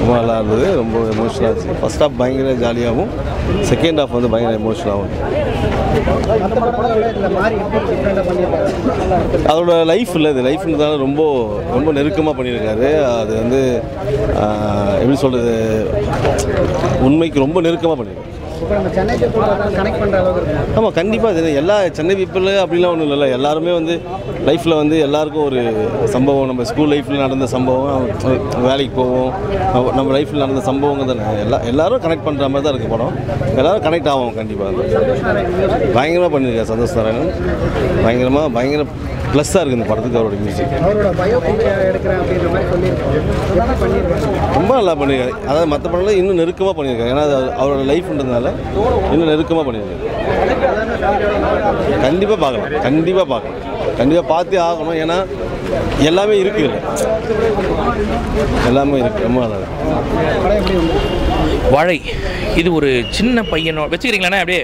ரொம்ப நல்லா இருந்தது, ரொம்ப எமோஷனலாக இருந்துச்சு. ஃபர்ஸ்ட் ஹாஃப் பயங்கர ஜாலியாகவும், செகண்ட் ஹாஃப் வந்து பயங்கர எமோஷனலாகவும். அதோட லைஃப் இல்லை, இது லைஃப்ன்றதால ரொம்ப ரொம்ப நெருக்கமாக பண்ணியிருக்காரு. அது வந்து எப்படி சொல்கிறது, உண்மைக்கு ரொம்ப நெருக்கமாக பண்ணியிருக்காரு. ஆமாம், கண்டிப்பாக இது எல்லா சென்னை பீப்புள் அப்படிலாம் ஒன்றும் இல்லை. எல்லாருமே வந்து லைஃப்பில் வந்து எல்லாருக்கும் ஒரு சம்பவம், நம்ம ஸ்கூல் லைஃப்பில் நடந்த சம்பவம், வேலைக்கு போவோம், நம்ம லைஃப்பில் நடந்த சம்பவங்கள் தானே எல்லோரும் கனெக்ட் பண்ணுற மாதிரி தான் இருக்குது படம். எல்லோரும் கனெக்ட் ஆகும் கண்டிப்பாக. பயங்கரமாக பண்ணியிருக்காரு சந்தோஷ் நாராயணன். பயங்கர ப்ளஸ்ஸாக இருக்குது இந்த படத்துக்கு அவரோட மியூசிக். ரொம்ப நல்லா பண்ணியிருக்காரு. அதாவது மற்ற படம்லாம் இன்னும் நெருக்கமாக பண்ணியிருக்காரு. ஏன்னா அவரோட லைஃப்ன்றதுனால இன்னும் நெருக்கமாக பண்ணியிருக்காரு. கண்டிப்பாக பார்க்கலாம், பார்த்தே ஆகணும். ஏன்னா எல்லாமே இருக்குது, எல்லாமே இருக்குது. ரொம்ப நல்லா வாழை இது ஒரு சின்ன பையனோட வச்சுக்கிறீங்களாண்ணே அப்படியே.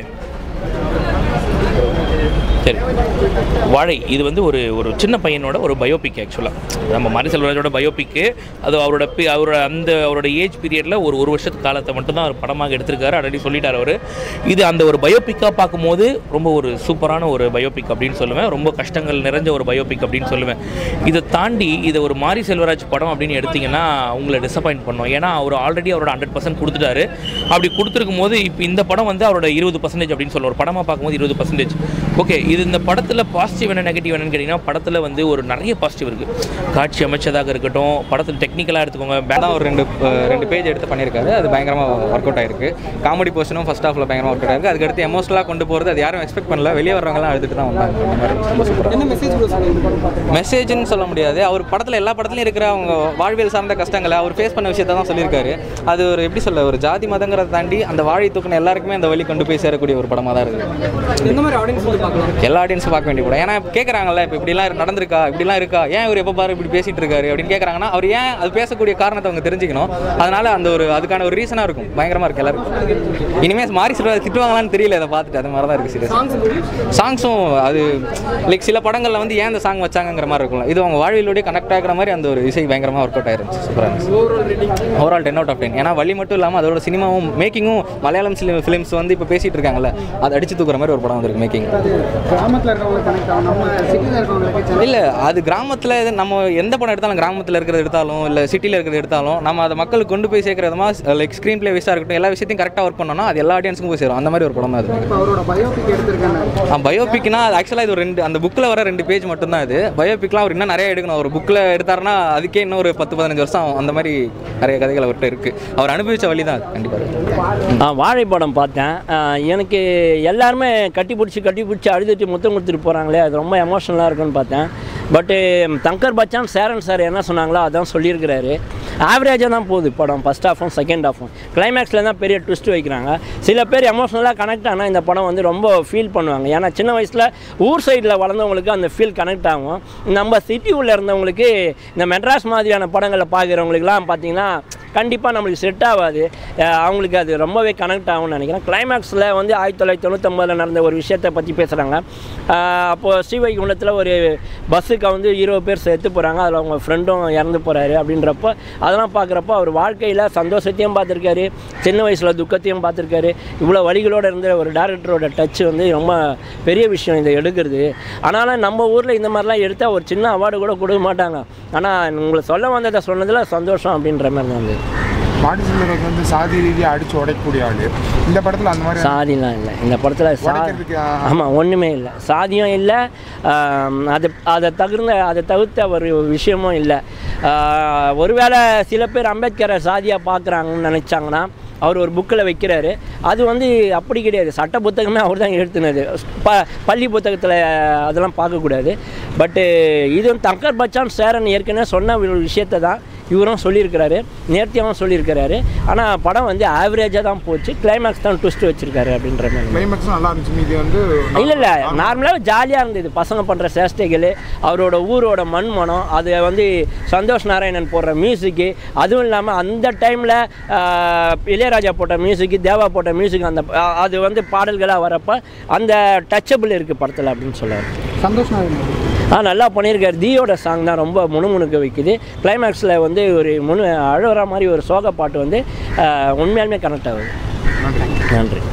சரி, வாழை இது வந்து ஒரு சின்ன பையனோட ஒரு பயோபிக். ஆக்சுவலாக நம்ம மாரி செல்வராஜோட பயோபிக்கு. அது அவரோட ஏஜ் பீரியடில் ஒரு வருஷத்து காலத்தை மட்டும்தான் அவர் படமாக எடுத்திருக்காரு. ஆல்ரெடி சொல்லிட்டார் அவர். இது அந்த ஒரு பயோபிக்காக பார்க்கும்போது ரொம்ப ஒரு சூப்பரான ஒரு பயோபிக் அப்படின்னு சொல்லுவேன். ரொம்ப கஷ்டங்கள் நிறைஞ்ச ஒரு பயோபிக் அப்படின்னு சொல்லுவேன். இதை தாண்டி இதை ஒரு மாரி செல்வராஜ் படம் அப்படின்னு எடுத்திங்கன்னா உங்களை டிசப்பாயிண்ட் பண்ணோம். ஏன்னா அவர் ஆல்ரெடி அவரோட 100% கொடுத்துட்டாரு. அப்படி கொடுத்துருக்கும் போது இப்போ இந்த படம் வந்து அவரோட 20% அப்படின்னு சொல்லுவார். படமாக பார்க்கும்போது 20%. ஓகே, இது இந்த படத்தில் பாசிட்டிவ் என்ன நெகட்டிவ் என்னன்னு கேட்டிங்கன்னா, படத்தில் வந்து ஒரு நிறைய பாசிட்டிவ் இருக்குது. காட்சி அமைச்சதாக இருக்கட்டும், படத்தில் டெக்னிக்கலாக எடுத்துக்கோங்க. பேடாக ஒரு ரெண்டு பேஜ் எடுத்து பண்ணியிருக்காரு. அது பயங்கரமாக ஒர்க் அவுட் ஆயிருக்கு. காமெடி போர்ஷனும் ஃபர்ஸ்ட் ஹாஃபில் பயங்கரமாக ஒர்க் அவுட் ஆயிருக்கு. அதுக்கடுத்து எமோஷனலாக கொண்டு போகிறது அது யாரும் எக்ஸ்பெக்ட் பண்ணல. வெளியே வர்றவங்களாம் அழுதுட்டு தான் வந்தாங்க. அந்த மாதிரி ரொம்ப சூப்பராக. என்ன மெசேஜ்னு சொல்ல முடியாது. அவர் படத்தில் எல்லா படத்துலையும் இருக்கிற அவங்க வாழ்வியல் சார்ந்த கஷ்டங்களை அவர் ஃபேஸ் பண்ண விஷயத்தை தான் சொல்லியிருக்காரு. அது ஒரு எப்படி சொல்ல, ஒரு ஜாதி மதங்கிறத தாண்டி அந்த வாழை தூக்கின எல்லாருக்குமே அந்த வழி கொண்டு போய் சேரக்கூடிய ஒரு படமாக தான் இருக்குது. இந்த மாதிரி ஆடியன்ஸ் பார்க்கலாம், எல்லா ஆடியன்ஸும் பார்க்க வேண்டிய படம். ஏன்னா கேட்குறாங்கல்ல, இப்போ இப்படிலாம் நடந்திருக்கா, இப்படிலாம் இருக்கா, ஏன் இவர் எப்போ பாரு இப்படி பேசிகிட்டு இருக்காரு அப்படின்னு கேட்குறாங்கன்னா, அவர் ஏன் அது பேசக்கூடிய காரணத்தை அவங்க தெரிஞ்சுக்கணும். அதனால் அதுக்கான ஒரு ரீசனாக இருக்கும். பயங்கரமாக இருக்குது எல்லாருக்கும். இனிமேல் மாரி செல்வராஜ் திட்டுவாங்களான்னு தெரியல. அதை பார்த்துட்டு அது மாதிரி தான் இருக்குது. சீரியஸ் சாங்ஸும் அது லைக் சில படங்களில் வந்து ஏன் இந்த சாங் வச்சாங்கிற மாதிரி இருக்கும். இது அவங்க வாழ்வியலோடய கனெக்ட் ஆகிற மாதிரி அந்த ஒரு இசை பயங்கரமாக ஒர்க் அவுட் ஆயிருந்துச்சு. சூப்பராக இருந்துச்சு. Overall 10 out of 10. ஏன்னா வழி மட்டும் இல்லாமல் அதோட சினிமாவும் மேக்கிங்கும் மலையாளம் ஃபிலிம்ஸ் வந்து இப்போ பேசிகிட்டு இருக்காங்கல்ல, அதை அடிச்சு தூக்குற மாதிரி ஒரு படம் வந்துருக்கு மேக்கிங். இல்லை, அது கிராமத்தில் நம்ம எந்த படம் எடுத்தாலும், கிராமத்தில் இருக்கிறது எடுத்தாலும் இல்லை சிட்டியில் இருக்கிறது எடுத்தாலும், நம்ம அதை மக்களுக்கு கொண்டு போய் சேர்க்குற விதமாக லைக் ஸ்க்ரீன் பிளே வைஸாக இருக்கட்டும், எல்லா விஷயத்தையும் கரெக்டாக ஒர்க் பண்ணோம்னா அது எல்லா ஆடியன்ஸுக்கும் போய் சேரும். அந்த மாதிரி ஒரு படம் தான் அது. பயோபிக்னா அது ஆக்சுவலாக இது ஒரு அந்த புக்கில் வர 2 பேஜ் மட்டும்தான். இது பயோபிக்லாம் அவர் இன்னும் நிறைய எடுக்கணும். ஒரு புக்கில் எடுத்தாருன்னா அதுக்கே இன்னும் ஒரு 10-15 வருஷம் ஆகும். அந்த மாதிரி நிறைய கதைகள் அவர்கிட்ட இருக்குது. அவர் அனுபவித்த வழி தான் கண்டிப்பாக. வாழை படம் பார்த்தேன். எனக்கு எல்லாருமே கட்டி பிடிச்சி அழுதுட்டு முத்தம் கொடுத்துட்டு போகிறாங்களே, அது ரொம்ப எமோஷனலாக இருக்குன்னு பார்த்தேன். பட்டு தங்கர் பச்சான் சேரன் சார் என்ன சொன்னாங்களோ அதான் சொல்லியிருக்கிறாரு. ஆவரேஜாக தான் போகுது படம், ஃபஸ்ட் ஹாஃபும் செகண்ட் ஹாஃபும். கிளைமேக்ஸில் தான் பெரிய ட்விஸ்ட் வைக்கிறாங்க. சில பேர் எமோஷனலாக கனெக்ட் ஆனால் இந்த படம் வந்து ரொம்ப ஃபீல் பண்ணுவாங்க. ஏன்னா சின்ன வயசில் ஊர் சைடில் வளர்ந்தவங்களுக்கு அந்த ஃபீல் கனெக்ட் ஆகும். நம்ம சிட்டி உள்ளே இருந்தவங்களுக்கு இந்த மெட்ராஸ் மாதிரியான படங்களை பார்க்குறவங்களுக்குலாம் பார்த்திங்கன்னா கண்டிப்பாக நம்மளுக்கு செட் ஆகாது. அவங்களுக்கு அது ரொம்பவே கனெக்ட் ஆகும்னு நினைக்கிறேன். கிளைமேக்ஸில் வந்து 1999 நடந்த ஒரு விஷயத்தை பற்றி பேசுகிறாங்க. அப்போது ஸ்ரீவைகுண்டத்தில் ஒரு பஸ்ஸுக்கு வந்து 20 பேர் செத்து போகிறாங்க. அதில் அவங்க ஃப்ரெண்டும் இறந்து போகிறாரு. அப்படின்றப்போ அதெல்லாம் பார்க்குறப்போ அவர் வாழ்க்கையில் சந்தோஷத்தையும் பார்த்துருக்காரு, சின்ன வயசில் துக்கத்தையும் பார்த்துருக்காரு. இவ்வளோ வழிகளோடு இருந்த ஒரு டேரக்டரோட டச் வந்து ரொம்ப பெரிய விஷயம் இதை எடுக்கிறது. ஆனாலும் நம்ம ஊரில் இந்த மாதிரிலாம் எடுத்தால் ஒரு சின்ன அவார்டு கூட கொடுக்க மாட்டாங்க. ஆனால் உங்களை சொல்ல வந்ததை சொன்னதில் சந்தோஷம் அப்படின்ற மாதிரி தான் வந்து. மாரி செல்வராஜ் வந்து சாதி ரீதியாக அடித்து உடைக்கக்கூடிய ஆள். இந்த படத்தில் அந்த மாதிரி சாதிலாம் இல்லை. இந்த படத்தில் ஆமாம், ஒன்றுமே இல்லை, சாதியும் இல்லை, அதை தவிர்த்த ஒரு விஷயமும் இல்லை. ஒருவேளை சில பேர் அம்பேத்கரை சாதியாக பார்க்குறாங்கன்னு நினச்சாங்கன்னா அவர் ஒரு புக்கில் வைக்கிறாரு. அது வந்து அப்படி கிடையாது. சட்ட புத்தகமே அவர் தான் எழுத்துனது. பள்ளி புத்தகத்தில் அதெல்லாம் பார்க்கக்கூடாது. பட்டு இது தங்கர் பச்சான் சேரன் ஏற்கனவே சொன்ன ஒரு விஷயத்தை தான் இவரும் சொல்லியிருக்கிறாரு, நேர்த்தியாகவும் சொல்லியிருக்கிறாரு. ஆனால் படம் வந்து ஆவரேஜாக தான் போச்சு. கிளைமேக்ஸ் தான் ட்விஸ்ட் வச்சுருக்காரு அப்படின்ற மாதிரி. கிளைமேக்ஸ் நல்லா இருந்துச்சு. இது வந்து இல்லை நார்மலாக ஜாலியாக இருந்தது. பசங்க பண்ணுற சேஷ்டைகள், அவரோட ஊரோட மண் மனம், அது வந்து சந்தோஷ் நாராயணன் போடுற மியூசிக்கு, அதுவும் இல்லாமல் அந்த டைமில் இளையராஜா போட்ட மியூசிக்கு, தேவா போட்ட மியூசிக், அந்த அது வந்து பாடல்களாக வரப்போ அந்த டச்சபிள் இருக்குது படத்தில் அப்படின்னு சொல்லுவார் சந்தோஷ் நாராயணன். நல்லா பண்ணியிருக்காரு. தீயோட சாங் தான் ரொம்ப முணுமுணுக்க வைக்குது. கிளைமேக்ஸில் வந்து ஒரு அழுகிற மாதிரி ஒரு சோக பாட்டு வந்து உண்மையாலுமே கனெக்ட் ஆகுது. நன்றி.